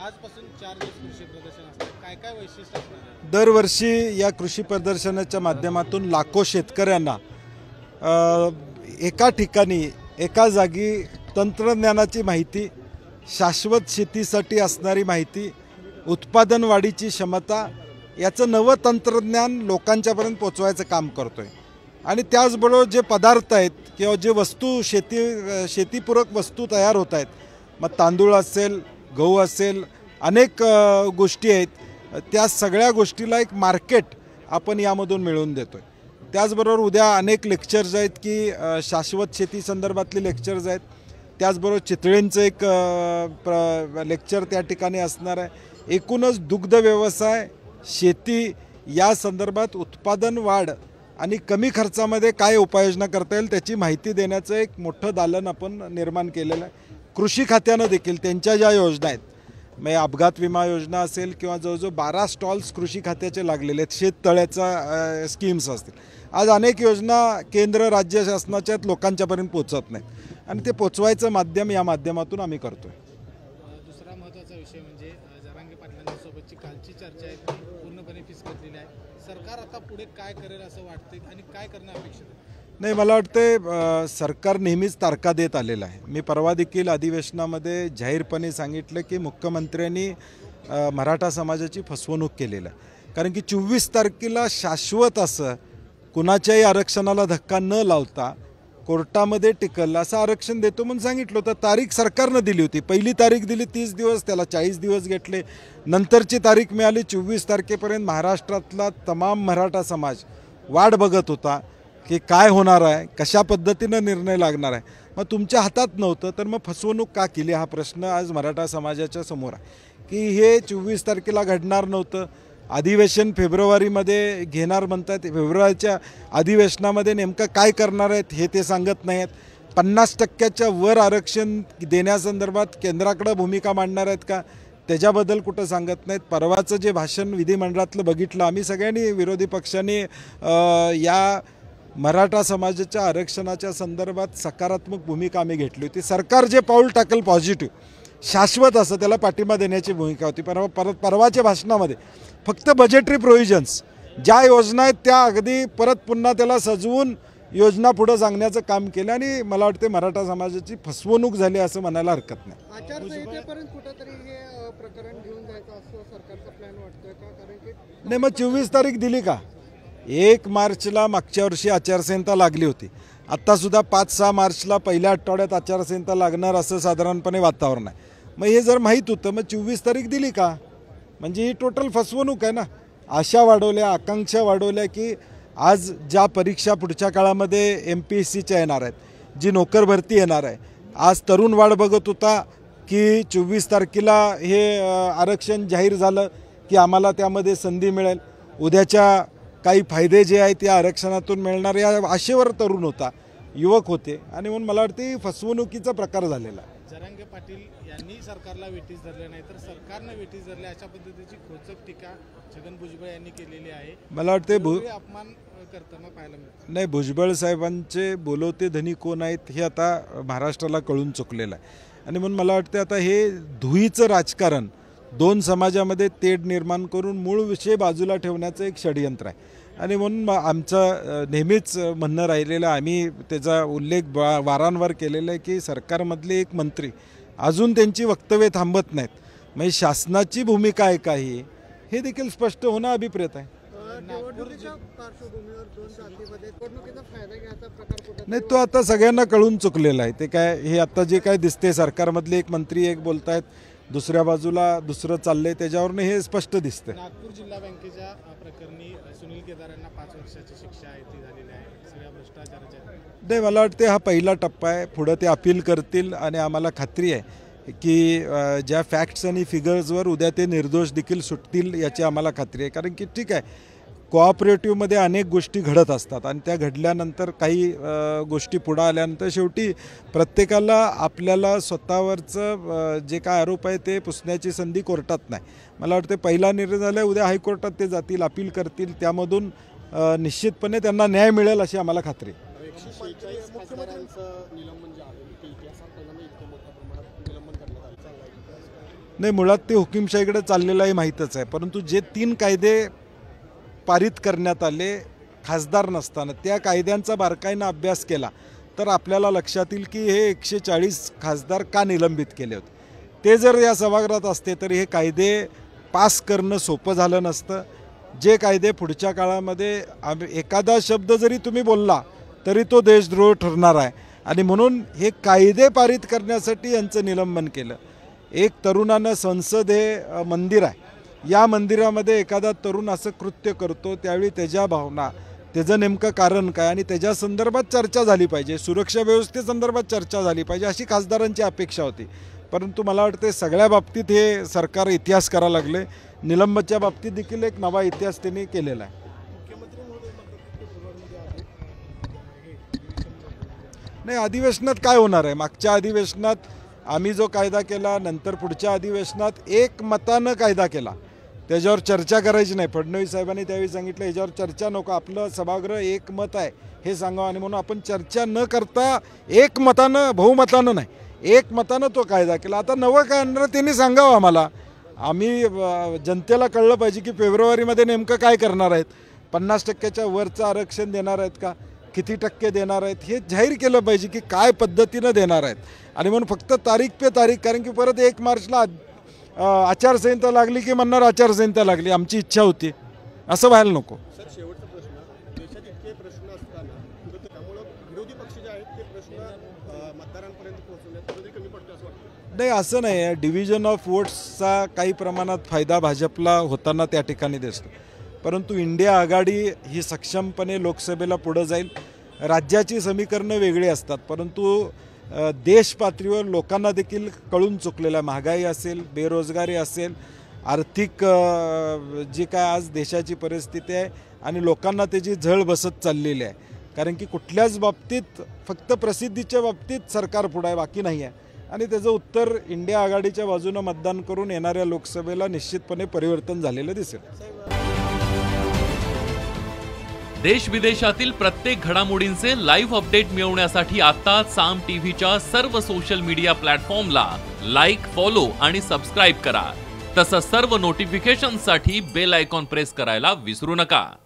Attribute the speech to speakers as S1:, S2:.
S1: आजपासून 4 दिवस कृषी प्रदर्शन असतं, काय काय वैशिष्ट्य असणार आहे?
S2: दरवर्षी या कृषी प्रदर्शनाच्या माध्यमातून लाखो शेतकऱ्यांना एका ठिकाणी एका जागी तंत्रज्ञानाची माहिती, शाश्वत शेतीसाठी असणारी माहिती, उत्पादन वाढीची क्षमता याचं नवं तंत्रज्ञान लोकांच्यापर्यंत पोचवायचं काम करतोय। आणि त्याचबरोबर जे पदार्थ आहेत किंवा जे वस्तू शेतीपूरक वस्तू तयार होत आहेत, मग तांदूळ असेल, गहू असेल, अनेक गोष्टी आहेत, त्या सगळ्या गोष्टीला एक मार्केट आपण यामधून मिळवून देतोय। त्याचबरोबर उद्या अनेक लेक्चर्स आहेत की शाश्वत शेती संदर्भातले लेक्चर्स आहेत, त्याचबरोबर चितळेंचं एक लेक्चर त्या ठिकाणी असणार आहे। एकूणच दुग्ध व्यवसाय, शेती या संदर्भात उत्पादन वाढ आणि कमी खर्चामध्ये काय उपाययोजना करता येईल त्याची माहिती देण्याचं एक मोठं दालन आपण निर्माण केलेलं आहे। कृषी खात्यानं देखील त्यांच्या ज्या योजना आहेत, म्हणजे अपघात विमा योजना असेल किंवा जवळजवळ 12 स्टॉल्स कृषी खात्याचे लागलेले आहेत, शेततळ्याचा स्कीम्स असतील। आज अनेक योजना केंद्र राज्य शासनाच्या लोकांच्यापर्यंत पोहोचत नाहीत आणि ते पोचवायचं माध्यम या माध्यमातून आम्ही करतोय।
S1: दुसरा महत्त्वाचा विषय म्हणजे जरांगे पाटलांसोबतची कालची चर्चा आहे ती पूर्णपणे फिसकटलेली आहे। सरकार आता पुढे काय करेल असं वाटतंय आणि काय करणं अपेक्षित आहे?
S2: नाही, मला वाटतं सरकार नेहमीच तारखा देत आलेलं आहे। मी परवा देखील अधिवेशनामध्ये जाहीरपणे सांगितलं की मुख्यमंत्र्यांनी मराठा समाजाची फसवणूक केलेली आहे, कारण की 24 तारखेला शाश्वत असं कुणाच्याही आरक्षणाला धक्का न लावता कोर्टामध्ये टिकल असं आरक्षण देतो म्हणून सांगितलं होतं। तारीख सरकारनं दिली होती, पहिली तारीख दिली 30 दिवस, त्याला 40 दिवस घेतले, नंतरची तारीख मिळाली 24 तारखेपर्यंत। महाराष्ट्रातला तमाम मराठा समाज वाट बघत होता की काय होणार आहे, कशा पद्धतीनं निर्णय लागणार आहे। मग तुमच्या हातात नव्हतं तर मग फसवणूक का केली हा प्रश्न आज मराठा समाजाच्या समोर आहे की हे 24 तारखेला घडणार नव्हतं। अधिवेशन फेब्रुवारीमध्ये घेणार म्हणतात, फेब्रुवारीच्या अधिवेशनामध्ये नेमकं काय करणार आहेत हे ते सांगत नाहीत। 50% वर आरक्षण देण्यासंदर्भात केंद्राकडे भूमिका मांडणार आहेत का त्याच्याबद्दल कुठं सांगत नाहीत। परवाचं जे भाषण विधिमंडळातलं बघितलं, आम्ही सगळ्यांनी विरोधी पक्षांनी या मराठा समाजाच्या आरक्षणाच्या संदर्भात सकारात्मक भूमिका आम्ही घेतली होती। सरकार जे पाऊल टाकेल पॉझिटिव्ह शाश्वत असं त्याला पाठिंबा देण्याची भूमिका होती। परवाच्या भाषणामध्ये फक्त बजेटरी प्रोव्हिजन्स ज्या योजना आहेत त्या अगदी परत पुन्हा त्याला सजवून योजना पुढे सांगण्याचं काम केलं आणि मला वाटते मराठा समाजाची फसवणूक झाली असं म्हणायला हरकत नाही।
S3: आचारसंहितेपर्यंत कुठेतरी हे प्रकरण घेऊन जायचं असं सरकारचा प्लॅन वाटतोय का? कारण की
S2: नाही, मग 24 तारीख दिली का? 1 मार्चला मागच्या वर्षी आचारसंहिता लागली होती, आत्तासुद्धा 5-6 मार्चला पहिल्या आठवड्यात आचारसंहिता लागणार असं साधारणपणे वातावरण आहे। मग हे जर माहीत होतं मग 24 तारीख दिली का? म्हणजे ही टोटल फसवणूक आहे ना। आशा वाढवल्या, आकांक्षा वाढवल्या की आज ज्या परीक्षा पुढच्या काळामध्ये MPSCच्या येणार आहेत, जी नोकर भरती येणार आहे, आज तरुण वाढ बघत होता की 24 तारखेला हे आरक्षण जाहीर झालं की आम्हाला त्यामध्ये संधी मिळेल, उद्याच्या काही फायदे जे आहेत या आरक्षणातून मिळणार या आशेवर तरुण होता, युवक होते आणि म्हणून मला वाटते फसवणुकीचा प्रकार झालेला आहे।
S1: जरांगे पाटील यांनी सरकारला वेठीस धरले नाही तर सरकारनं वेठीस धरले अशा पद्धतीची खोचक टीका छगन भुजबळ यांनी केलेली आहे।
S2: मला वाटते
S1: अपमान करताना पाहायला मिळतं।
S2: नाही, भुजबळ साहेबांचे बोलवते धनी कोण आहेत हे आता महाराष्ट्राला कळून चुकलेलं आहे आणि म्हणून मला वाटते आता हे धुईचं राजकारण, दोन समाजामध्ये तेढ निर्माण करून मूळ विषय बाजूला ठेवण्याचं एक षडयंत्र आहे आणि म्हणून आमचं नेहमीच म्हणणं राहिलेलं, आम्ही त्याचा उल्लेख वारंवार केलेला आहे की सरकारमधले एक मंत्री अजून त्यांची वक्तव्ये थांबत नाहीत, म्हणजे शासनाची भूमिका आहे काही हे देखील स्पष्ट होणं अभिप्रेत आहे।
S3: निवडणुकीच्या पार्श्वभूमीवर 2 जातीमध्ये निवडणुकीचा फायदा घ्यायचा प्रकार कुठे
S2: नाही, तो आता सगळ्यांना कळून चुकलेला आहे। ते काय हे आता जे काय दिसते सरकारमधले एक मंत्री एक बोलतायत, दुसऱ्या बाजूला दुसरं चाललंय, त्याच्यावरनं हे स्पष्ट दिसतं।
S1: नागपूर जिल्हा बँकेच्या प्रकरणी सुनील केदार यांना 5 वर्षाची शिक्षा आहे ती झालेली आहे, सगळ्या भ्रष्टाचाराच्या।
S2: नाही, मला वाटते हा पहिला टप्पा आहे, पुढं ते अपील करतील आणि आम्हाला खात्री आहे की ज्या फॅक्ट्स आणि फिगर्सवर उद्या ते निर्दोष देखील सुटतील याची आम्हाला खात्री आहे। कारण की ठीक आहे, कोऑपरेटिव्हमध्ये अनेक गोष्टी घडत असतात आणि त्या घडल्यानंतर काही गोष्टी पुढे आल्यानंतर शेवटी प्रत्येकाला आपल्याला स्वतःवरचं जे काय आरोप आहे ते पुसण्याची संधी कोर्टात नाही। मला वाटते पहिला निर्णय झाला, उद्या हायकोर्टात ते जातील, अपील करतील, त्यामधून निश्चितपणे त्यांना न्याय मिळेल अशी आम्हाला खात्री आहे। नाही, मुळात ते हुकुमशाहीकडे चाललेलं आहे माहीतच आहे, परंतु जे 3 कायदे पारित करण्यात आले खासदार नसताना त्या कायद्यांचा बारकाईनं अभ्यास केला तर आपल्याला लक्षात येईल की हे 140 खासदार का निलंबित केले होते. ते जर या सभागृहात असते तर हे कायदे पास करणं सोपं झालं नसतं. जे कायदे पुढच्या काळामध्ये एखादा शब्द जरी तुम्ही बोलला तरी तो देशद्रोह ठरणार आहे आणि म्हणून हे कायदे पारित करण्यासाठी यांचं निलंबन केलं. एक तरुणानं संसद हे मंदिर आहे, या मंदिरामध्ये एखादा तरुण असं कृत्य करतो त्यावेळी त्याच्या भावना, त्याचं नेमकं कारण काय आणि त्याच्या संदर्भात चर्चा झाली पाहिजे, सुरक्षा व्यवस्थेसंदर्भात चर्चा झाली पाहिजे अशी खासदारांची अपेक्षा होती. परंतु मला वाटते सगळ्या बाबतीत हे सरकार इतिहास करायला लागले. निलंबनच्या बाबतीत देखील एक नवा इतिहास त्यांनी केलेला आहे. नाही, अधिवेशनात काय होणार आहे? मागच्या अधिवेशनात आम्ही जो कायदा केला, नंतर पुढच्या अधिवेशनात एक मतानं कायदा केला, त्याच्यावर चर्चा करायची नाही. फडणवीस साहेबांनी त्यावेळी सांगितलं याच्यावर चर्चा नको, आपलं सभागृह एक मत आहे हे सांगावं आणि म्हणून आपण चर्चा न करता एक मतानं, बहुमतानं नाही, एक मतानं तो कायदा केला. आता नवं काय आणणार त्यांनी सांगावं आम्हाला. आम्ही जनतेला कळलं पाहिजे की फेब्रुवारीमध्ये नेमकं काय करणार आहेत. 50% वरचं आरक्षण देणार आहेत का, किती टक्के देणार आहेत हे जाहीर केलं पाहिजे की काय पद्धतीनं देणार आहेत. आणि म्हणून फक्त तारीख पे तारीख, कारण की परत 1 मार्चला आचारसंहिता लागली की म्हणणार आचारसंहिता लागली, आमची इच्छा होती, असं व्हायला नको.
S4: सर, शेवटचा प्रश्न, देशात इतके प्रश्न असताना त्यामुळं विरोधी पक्ष जे आहेत ते प्रश्न मतदारांपर्यंत पोहोचवण्यात कधी कमी पडतो असं वाटतं?
S2: नाही, असं नाही आहे. डिव्हिजन ऑफ वोट्सचा काही प्रमाणात फायदा भाजपला होताना त्या ठिकाणी दिसतो, परंतु इंडिया आघाडी ही सक्षमपणे लोकसभेला पुढं जाईल. राज्याची समीकरणं वेगळी असतात, परंतु देश पातळीवर लोकांना देखील कळून चुकलेला महागाई असेल, बेरोजगारी असेल, आर्थिक जी काय आज देशाची परिस्थिती आहे आणि लोकांना त्याची झळ बसत चाललेली आहे. कारण की कुठल्याच बाबतीत फक्त प्रसिद्धीच्या बाबतीत सरकार पुढं आहे, बाकी नाही आहे. आणि त्याचं उत्तर इंडिया आघाडीच्या बाजूनं मतदान करून येणाऱ्या लोकसभेला निश्चितपणे परिवर्तन झालेलं दिसेल.
S5: देश विदेशातील प्रत्येक घडामोडींचे लाईव्ह अपडेट मिळवण्यासाठी आता साम टीव्हीच्या सर्व सोशल मीडिया प्लॅटफॉर्मला लाईक, फॉलो आणि सबस्क्राईब करा. तसंच सर्व नोटिफिकेशनसाठी बेल आयकॉन प्रेस करायला विसरू नका.